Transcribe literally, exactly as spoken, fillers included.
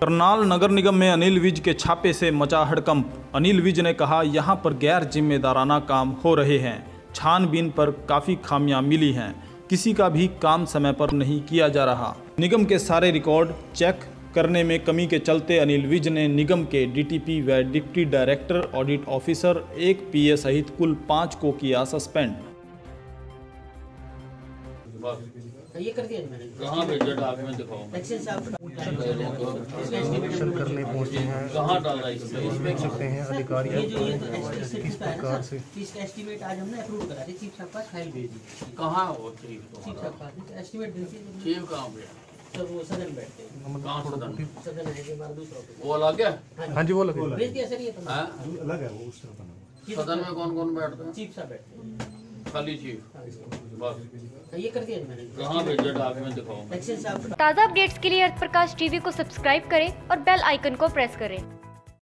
करनाल नगर निगम में अनिल विज के छापे से मचा हड़कंप। अनिल विज ने कहा, यहां पर गैर जिम्मेदाराना काम हो रहे हैं। छानबीन पर काफ़ी खामियां मिली हैं। किसी का भी काम समय पर नहीं किया जा रहा। निगम के सारे रिकॉर्ड चेक करने में कमी के चलते अनिल विज ने निगम के डीटीपी व डिप्टी डायरेक्टर, ऑडिट ऑफिसर, एक पीए सहित कुल पाँच को किया सस्पेंड। ये कर दिया मैंने। कहाँ भेजा डॉक्यूमेंट दिखाओ। निरीक्षण करने पहुंचे हैं। कहाँ डाला इसमें? देख सकते हैं अधिकारी किस प्रकार से इसका एस्टीमेट आज हमने अप्रूव करा दी। चीफ साहब पास फाइल भेजी। कहाँ हो चीफ? चीफ साहब पास एस्टीमेट भेजी। चीफ कहाँ पे? सर वो सदन बैठते हैं। कहाँ सदन? सदन है हमारा दूसरा। वो अलग है? हाँ जी वो लगे भेज दिया सर। ये तो अलग है वो उस तरफ। सदन में कौन कौन बैठते हैं? चीफ साहब बैठते हैं। खाली चीफ बस। ये कर दिया मैंने। कहाँ भेजा डॉक्यूमेंट दिखाओ। एक्शन साहब। ताज़ा अपडेट्स के लिए अर्थ प्रकाश टीवी को सब्सक्राइब करें और बेल आइकन को प्रेस करें।